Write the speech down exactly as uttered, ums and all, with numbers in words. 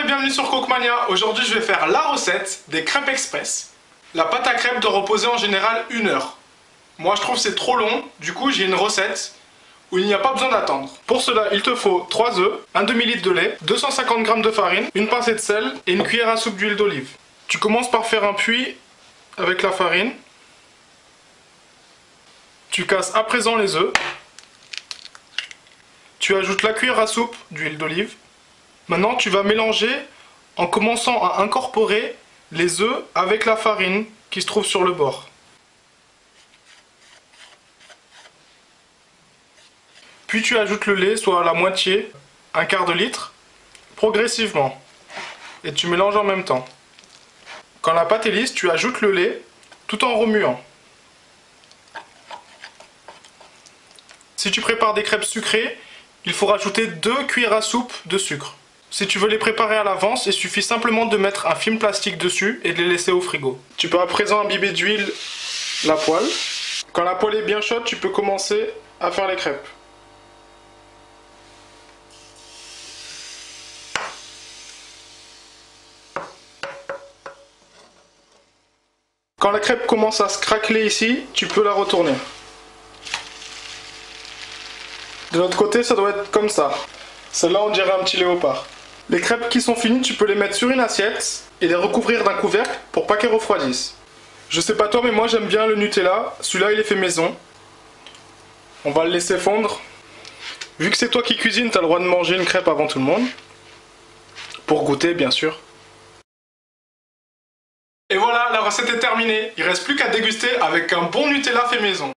bienvenue sur Cookmania. Aujourd'hui je vais faire la recette des crêpes express. La pâte à crêpes doit reposer en général une heure. Moi je trouve que c'est trop long, du coup j'ai une recette où il n'y a pas besoin d'attendre. Pour cela il te faut trois œufs, un demi-litre de lait, deux cent cinquante grammes de farine, une pincée de sel et une cuillère à soupe d'huile d'olive. Tu commences par faire un puits avec la farine. Tu casses à présent les œufs. Tu ajoutes la cuillère à soupe d'huile d'olive. Maintenant, tu vas mélanger en commençant à incorporer les œufs avec la farine qui se trouve sur le bord. Puis tu ajoutes le lait, soit à la moitié, un quart de litre, progressivement. Et tu mélanges en même temps. Quand la pâte est lisse, tu ajoutes le lait tout en remuant. Si tu prépares des crêpes sucrées, il faut rajouter deux cuillères à soupe de sucre. Si tu veux les préparer à l'avance, il suffit simplement de mettre un film plastique dessus et de les laisser au frigo. Tu peux à présent imbiber d'huile la poêle. Quand la poêle est bien chaude, tu peux commencer à faire les crêpes. Quand la crêpe commence à se craqueler ici, tu peux la retourner. De l'autre côté, ça doit être comme ça. Celle-là, on dirait un petit léopard. Les crêpes qui sont finies, tu peux les mettre sur une assiette et les recouvrir d'un couvercle pour pas qu'elles refroidissent. Je sais pas toi, mais moi j'aime bien le Nutella. Celui-là, il est fait maison. On va le laisser fondre. Vu que c'est toi qui cuisines, t'as le droit de manger une crêpe avant tout le monde. Pour goûter, bien sûr. Et voilà, la recette est terminée. Il reste plus qu'à déguster avec un bon Nutella fait maison.